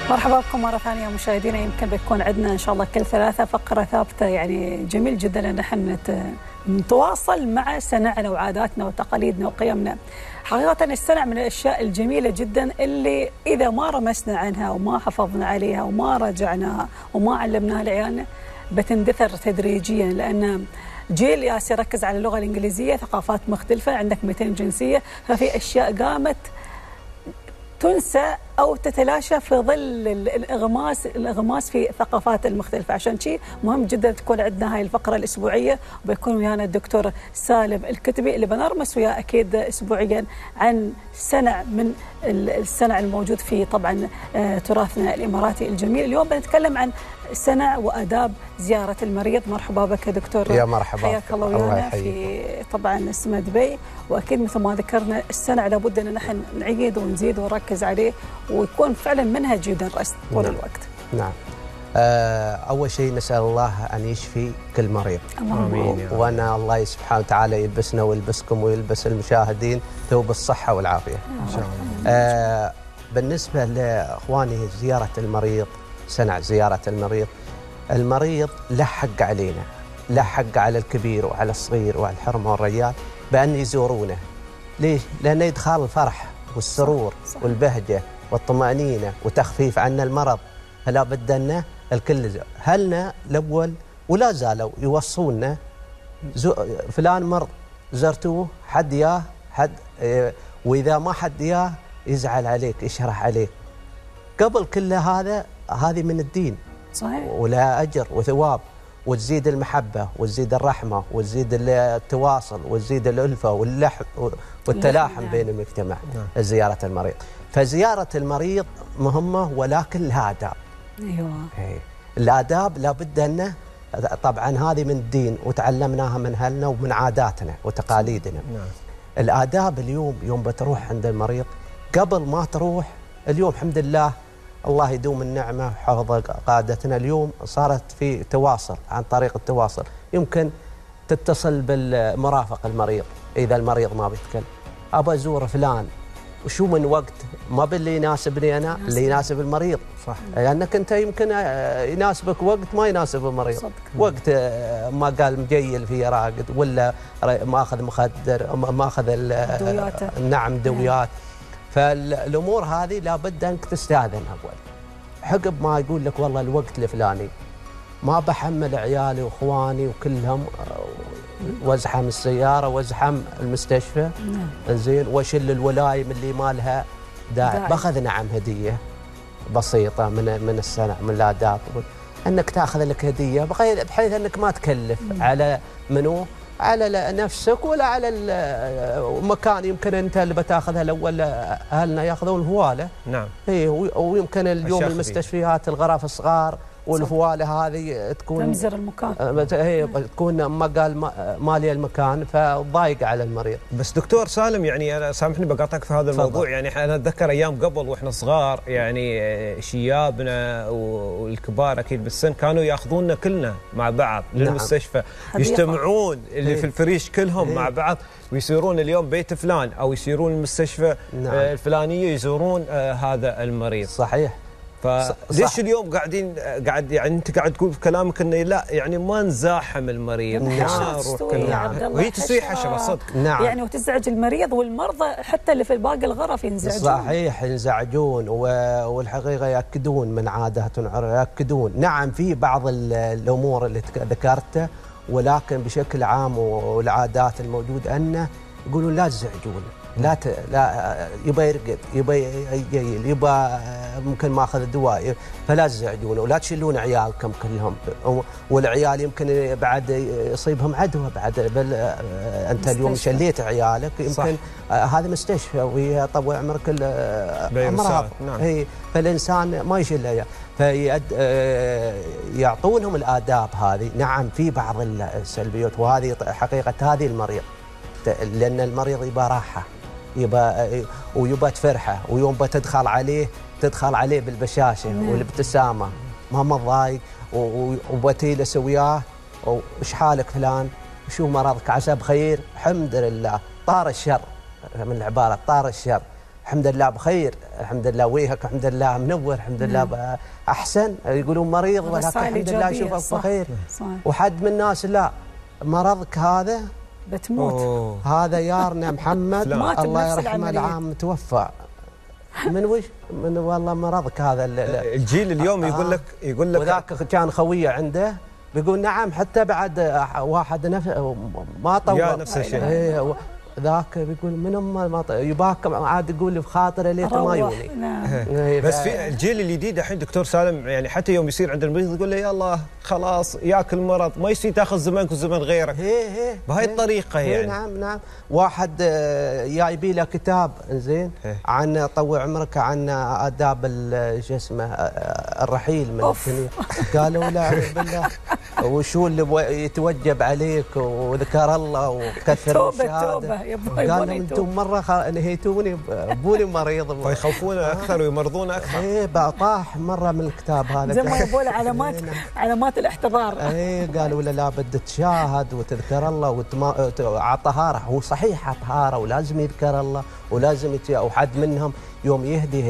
مرحبا بكم مرة ثانية مشاهدينا. يمكن بتكون عندنا إن شاء الله كل ثلاثة فقرة ثابتة، يعني جميل جدا أن نحن نتواصل مع سنعنا وعاداتنا وتقاليدنا وقيمنا. حقيقة السنع من الأشياء الجميلة جدا اللي إذا ما رمسنا عنها وما حفظنا عليها وما رجعناها وما علمناها لعيالنا بتندثر تدريجيا، لأن جيل ياس يركز على اللغة الإنجليزية، ثقافات مختلفة، عندك 200 جنسية، ففي أشياء قامت تنسى أو تتلاشى في ظل الإغماس في ثقافات المختلفة. عشان شيء مهم جدا تكون عندنا هاي الفقرة الأسبوعية، وبيكون ويانا الدكتور سالم الكتبي اللي بنرمس وياه أكيد أسبوعيا عن سنع من السنع الموجود في طبعا تراثنا الإماراتي الجميل. اليوم بنتكلم عن سنع وآداب زيارة المريض. مرحبا بك دكتور. يا مرحبا، حياك الله ويانا في طبعا اسم دبي. وأكيد مثل ما ذكرنا السنع لابد أن نحن نعيد ونزيد ونركز عليه ويكون فعلا منهج يدرس طول الوقت. نعم. أول شيء نسأل الله أن يشفي كل مريض. آمين. وأنا الله سبحانه وتعالى يلبسنا ويلبسكم ويلبس المشاهدين ثوب الصحة والعافية إن شاء الله. بالنسبة لإخواني زيارة المريض، سنع زيارة المريض له حق علينا، له حق على الكبير وعلى الصغير وعلى الحرمة والرجال بأن يزورونه. ليش؟ لأن يدخل الفرح والسرور والبهجة والطمأنينة وتخفيف عنا المرض. فلا بد أن الكل هلنا الأول ولا زالوا يوصونا فلان مرض زرتوه، حد ياه حد، وإذا ما حد ياه يزعل عليك يشرح عليك. قبل كل هذا هذه من الدين صحيح، ولا أجر وثواب، وتزيد المحبة وتزيد الرحمة وتزيد التواصل وتزيد الألفة والتلاحم بين المجتمع. زيارة المريض، فزيارة المريض مهمة ولكن لها آداب. أيوة. الآداب لابد أن طبعا هذه من الدين وتعلمناها من أهلنا ومن عاداتنا وتقاليدنا. الآداب اليوم يوم بتروح عند المريض قبل ما تروح، اليوم الحمد لله الله يدوم النعمة وحفظ قادتنا، اليوم صارت في تواصل عن طريق التواصل. يمكن تتصل بالمرافق المريض إذا المريض ما بيتكلم، أبى أزور فلان وشو من وقت ما باللي يناسبني أنا، اللي يناسب المريض. صح. لأنك أنت يمكن يناسبك وقت ما يناسب المريض. صدق. وقت ما قال مجيل فيه راقد ولا ماخذ مخدر ماخذ نعم دويات. فالأمور هذه لابد أنك تستأذن أول، حقب ما يقول لك والله الوقت الفلاني ما بحمل عيالي وإخواني وكلهم وازحم السيارة وازحم المستشفى. زين، واشل الولايم اللي ما لها داعي. باخذ نعم هدية بسيطة من السنة من الآداب أنك تأخذ لك هدية بحيث أنك ما تكلف على منو، على نفسك ولا على المكان. يمكن أنت اللي بتاخذها الأول، أهلنا يأخذون الهوالة. نعم. ويمكن اليوم المستشفيات الغرف الصغار والفوالة هذه تكون تمزر المكان، هي تكون ما قال مالي المكان فضايق على المريض. بس دكتور سالم، يعني أنا سامحني بقاطعك في هذا الموضوع. يعني أنا أتذكر أيام قبل وإحنا صغار، يعني شيابنا والكبار أكيد بالسن كانوا يأخذوننا كلنا مع بعض للمستشفى. يجتمعون اللي في الفريش كلهم مع بعض ويصيرون اليوم بيت فلان أو يصيرون المستشفى الفلانية يزورون هذا المريض. صحيح. فليش اليوم يعني انت قاعد تقول في كلامك انه لا، يعني ما نزاحم المريض. وهي تصيح حشره صدق. نعم. يعني وتزعج المريض والمرضى حتى اللي في باقي الغرف ينزعجون. صحيح ينزعجون. والحقيقه ياكدون من عاداتهم ياكدون. نعم في بعض الامور اللي ذكرتها، ولكن بشكل عام والعادات الموجوده انه يقولون لا تزعجون، لا يبى يرقد، يبى يجيل، يبى ممكن ماخذ الدواء، فلا تزعجونه ولا تشيلون عيالكم كلهم. والعيال يمكن بعد يصيبهم عدوى بعد انت اليوم شليت عيالك يمكن هذا مستشفى وهي طبع عمرك الامراض. نعم. فالانسان ما يشيل عيال، فيعطونهم الآداب هذه. نعم في بعض السلبيات، وهذه حقيقة هذه المريض، لأن المريض يبى راحة ويبى تفرحه، ويوم بتدخل عليه بالبشاشة والابتسامة، ما مضايق وبتجلس وياه وش حالك فلان، وشو مرضك، عسى بخير، الحمد لله، طار الشر من العبارة، طار الشر. الحمد لله بخير، الحمد لله وجهك الحمد لله منور، الحمد لله احسن. يقولون مريض ولكن الحمد لله اشوفك بخير. وحد من الناس لا مرضك هذا بتموت. هذا يارنا محمد الله يرحمه العام توفى من وش؟ من والله مرضك هذا. الجيل اليوم يقول لك وذاك كان خويه عنده بيقول نعم حتى بعد واحد ما طول يا نفس الشيء. ذاك بيقول من ما يباك عاد يقول بخاطره ليت ما يوني. بس في الجيل الجديد الحين دكتور سالم يعني حتى يوم يصير عند المريض يقول له يلا خلاص ياكل مرض ما يصير تاخذ زمنك وزمن غيرك. بهاي الطريقه يعني. نعم واحد جايبي له كتاب زين عن طوع عمرك عن آداب شو اسمه الرحيل من الدنيا. قالوا لا بالله وشو اللي يتوجب عليك وذكر الله وكثر الشهاده. قال لهم انتم مره نهيتوني بولي مريض فيخوفون اكثر ويمرضون اكثر. بقى طاح مره من الكتاب هذا زي ما يقول علامات الاحتضار. قالوا له لابد تشاهد وتذكر الله على طهاره. هو صحيح على طهاره ولازم يذكر الله ولازم وحد منهم يوم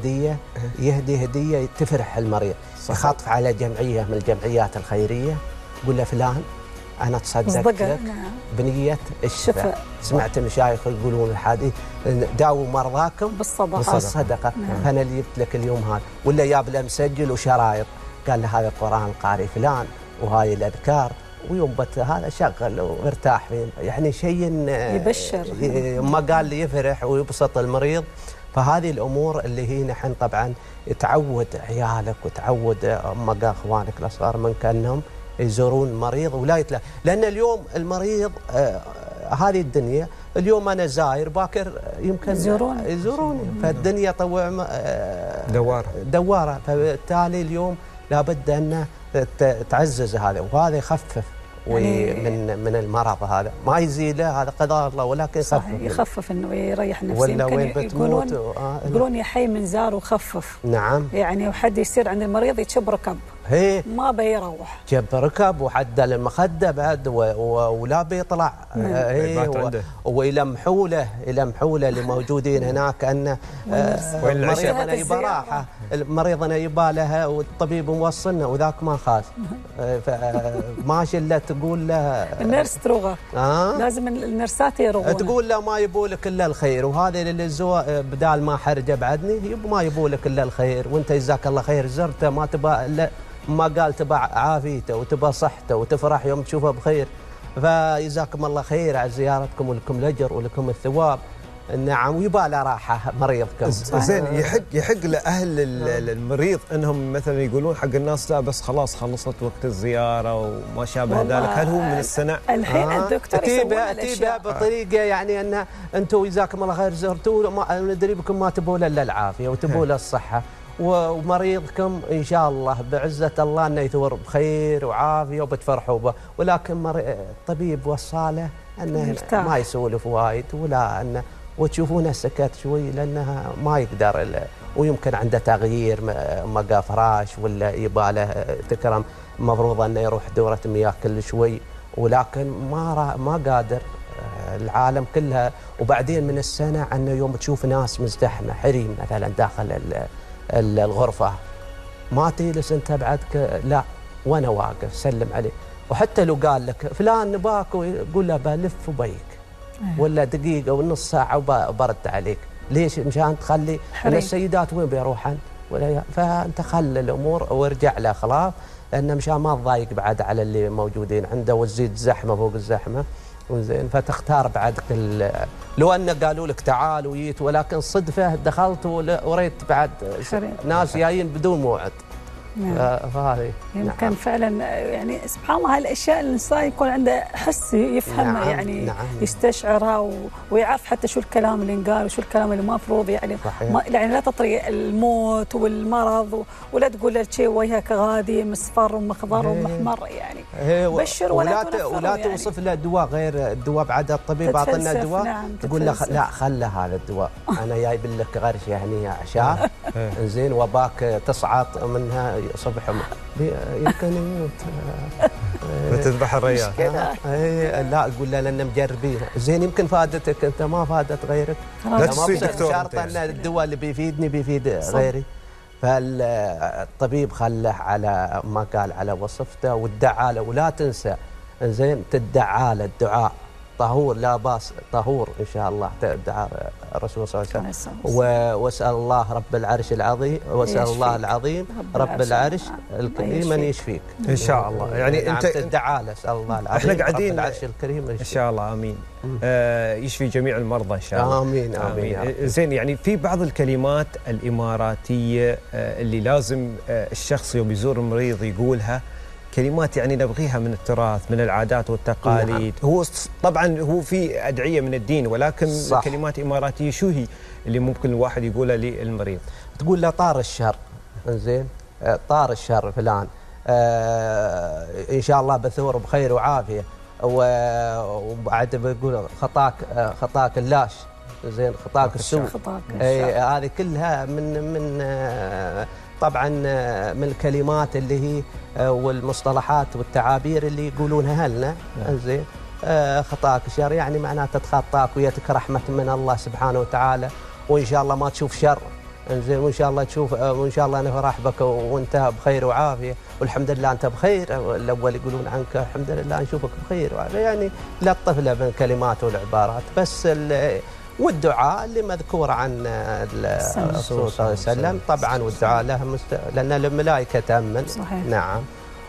يهدي هديه تفرح المريض. يخاطف على جمعيه من الجمعيات الخيريه يقول له فلان أنا تصدق لك بنية الشفاء. سمعت المشايخ يقولون الحديث داووا مرضاكم بالصدقة. فأنا اللي جبت لك اليوم هذا. ولا جاب له مسجل وشرايط قال له هذا القرآن القارئ فلان وهاي الأذكار ويوم هذا شغل وارتاح فيه. يعني شيء يبشر ما قال لي يفرح ويبسط المريض. فهذه الأمور اللي هي نحن طبعا تعود عيالك وتعود أمك أخوانك الأصغر من كأنهم يزورون مريض ولا يتلا. لأن اليوم المريض هذه الدنيا اليوم أنا زاير باكر يمكن يزوروني. فالدنيا طوع دوارة. فبالتالي اليوم لابد أن تعزز هذا وهذا يخفف من المرض. هذا ما يزيله هذا قضاء الله ولكن يخفف انه يريح نفسه. يقولون يا حي من زار وخفف. نعم يعني وحد يصير عند المريض يتشب ركب ما بيروح جب ركب وحد المخده بعد ولا بيطلع. ويلمحوا له اللي موجودين هناك انه مريضنا يبى راحه، مريضنا يبى لها والطبيب موصلنا وذاك ما خاف. ماشي الا تقول له النرس تروغه. لازم النرسات يروغون تقول له ما يبوا لك الا الخير. وهذا اللي بدال ما حرجه بعدني ما يبوا لك الا الخير. وانت جزاك الله خير زرته ما تبى الا ما قال تبع عافيته وتبى صحته وتفرح يوم تشوفه بخير. فجزاكم الله خير على زيارتكم ولكم الاجر ولكم الثواب. نعم ويبقى له راحه مريضكم. زين يحق لاهل المريض انهم مثلا يقولون حق الناس لا بس خلاص خلصت وقت الزياره وما شابه ذلك. هل هو من السنه الحين الدكتور تيبه بطريقه يعني ان انتم جزاكم الله خير زرتوا ندري بكم ما تبوا الا العافيه وتبوا له الصحه ومريضكم ان شاء الله بعزه الله انه يثور بخير وعافيه وبتفرحوا به. ولكن الطبيب وصاله انه ما يسولف وايد ولا انه وتشوفونه سكت شوي لانها ما يقدر ويمكن عنده تغيير مقا فراش ولا يباله تكرم مفروض انه يروح دوره مياه كل شوي ولكن ما قادر. العالم كلها. وبعدين من السنه انه يوم تشوف ناس مزدحمه حريم مثلا داخل الغرفه ما تجلس انت بعدك لا وانا واقف سلم عليه. وحتى لو قال لك فلان نباك قول له بلف وبيك ولا دقيقه ونص ساعه وبرد عليك. ليش؟ مشان تخلي السيدات وين بيروحن فانت خلي الامور وارجع له خلاص لان مشان ما تضايق بعد على اللي موجودين عنده وتزيد زحمه فوق الزحمه. زين فتختار بعد لو ان قالوا لك تعال وجيت ولكن صدفه دخلت وريت بعد ناس جايين بدون موعد. فهذه يمكن فعلا يعني سبحان الله هالاشياء الانسان يكون عنده حس يفهمها يعني يستشعرها ويعرف حتى شو الكلام اللي انقال وشو الكلام اللي ما مفروض يعني يعني لا تطري الموت والمرض ولا تقول له شيء وجهك غادي مصفر ومخضر ومحمر يعني بشر ولا توصف له دواء غير الدواء بعد الطبيب اعطينا دواء تقول له لا خله هذا الدواء انا جايب لك غرش يعني اعشاب زين وباك تصعد منها صبح يمكن يموت بتذبح الريال. لا اقول له لان مجربين زين يمكن فادتك انت ما فادت غيرك. لا تصير دكتور شرط ان الدواء اللي بيفيدني بيفيد غيري. فالطبيب خله على ما قال على وصفته وادعى له. ولا تنسى زين تدعى له الدعاء طهور لا باس طهور ان شاء الله دعاء الرسول صلى الله عليه وسلم. واسال الله رب العرش العظيم واسال الله العظيم رب العرش الكريم ان يشفيك ان شاء الله. يعني انت تدعى له اسال الله العظيم احنا قاعدين رب العرش الكريم ان شاء الله. امين. يشفي جميع المرضى ان شاء الله. امين امين. زين يعني في بعض الكلمات الاماراتيه اللي لازم الشخص يوم يزور المريض يقولها، كلمات يعني نبغيها من التراث من العادات والتقاليد. هو طبعا هو في أدعية من الدين ولكن صح. كلمات إماراتية شو هي اللي ممكن الواحد يقولها للمريض؟ تقول له طار الشر زين طار الشر فلان إن شاء الله بثور بخير وعافية. وبعد بيقول خطاك اللاش زين خطاك السوء. هذه كلها من طبعا من الكلمات اللي هي والمصطلحات والتعابير اللي يقولونها لنا زين. خطاك شر يعني معناته تتخطاك ويتك رحمه من الله سبحانه وتعالى، وان شاء الله ما تشوف شر زين، وان شاء الله تشوف وان شاء الله نفرح بك وانت بخير وعافيه والحمد لله انت بخير. الاول يقولون عنك الحمد لله نشوفك بخير وعافيه، يعني لطف له بالكلمات والعبارات. بس والدعاء اللي مذكور عن الرسول صلى الله عليه وسلم طبعا، والدعاء له لأن الملائكة تأمن. صحيح. نعم.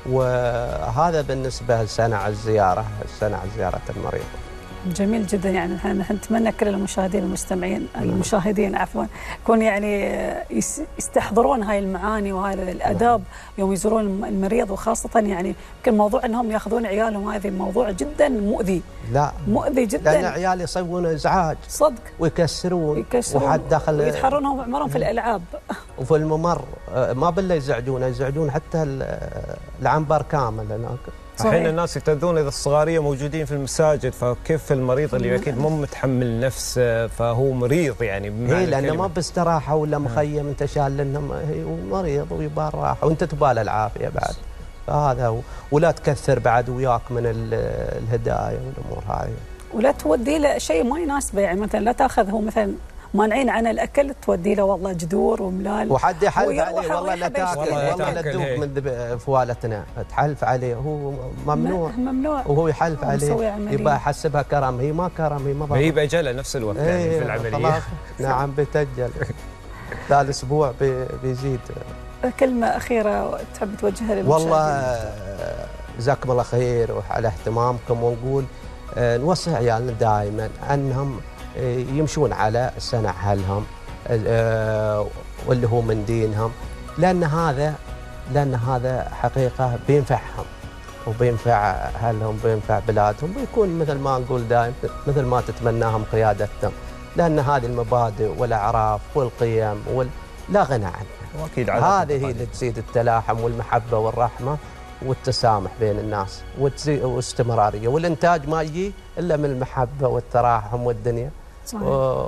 وهذا بالنسبة لصنع زيارة المريض. جميل جدا. يعني نحن نتمنى كل المشاهدين عفوا يكون يعني يستحضرون هاي المعاني وهاي الاداب يوم يزورون المريض، وخاصه يعني يمكن موضوع انهم ياخذون عيالهم هذا موضوع جدا مؤذي. لا مؤذي جدا، لان عيال يسوون ازعاج صدق ويكسرون وحد دخل ويتحرونهم عمرهم في الالعاب وفي الممر ما بالله يزعجون حتى العنبر كامل هناك. الحين الناس يتأذون إذا الصغارية موجودين في المساجد، فكيف المريض اللي أكيد مو متحمل نفسه فهو مريض يعني هي لأنه ما باستراحة ولا مخيم أنت شال لأنه مريض ويبغى الراحة وأنت تبالى العافية بعد. فهذا هو. ولا تكثر بعد وياك من الهدايا والأمور هاي، ولا تودي له شيء ما يناسبه. يعني مثلا لا تاخذ هو مثلا مانعين عن الاكل تودي له والله جذور وملال وحد يحلف عليه والله لا تاكل والله لا تذوق من فوالتنا تحلف عليه هو ممنوع وهو يحلف عليه يبقى يحسبها كرم. هي ما كرم، هي ما هي بأجله نفس الوقت يعني في العمليه. نعم بتأجل ثالث اسبوع بيزيد. كلمه اخيره تحب توجهها للمشاهدين؟ والله جزاكم الله خير وعلى اهتمامكم، ونقول نوصي عيالنا دائما انهم يمشون على صنع اهلهم واللي هو من دينهم، لان هذا حقيقه بينفعهم وبينفع اهلهم وبينفع بلادهم، ويكون مثل ما نقول دائما مثل ما تتمناهم قيادتهم، لان هذه المبادئ والاعراف والقيم لا غنى عنها. واكيد هذه هي اللي تزيد التلاحم والمحبه والرحمه والتسامح بين الناس واستمراريه، والانتاج ما يجي الا من المحبه والتراحم والدنيا. صحيح.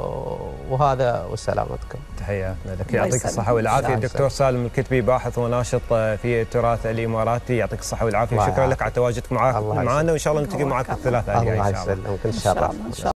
وهذا وسلامتكم. تحياتنا لك، يعطيك الصحة والعافية. الدكتور سالم الكتبي، باحث وناشط في التراث الإماراتي، يعطيك الصحة والعافية. شكرا لك على تواجدك معنا، وإن شاء الله نلتقي معك الثلاثاء الجاي إن شاء الله. الله يسلمك إن شاء الله.